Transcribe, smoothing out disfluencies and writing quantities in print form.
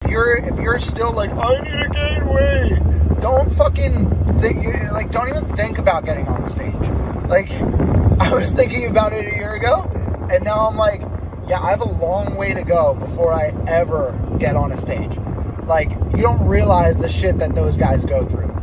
you're still like, I need to gain weight, don't fucking think, like, don't even think about getting on stage. Like, I was thinking about it a year ago, and now I'm like, yeah, I have a long way to go before I ever get on a stage. Like, you don't realize the shit that those guys go through.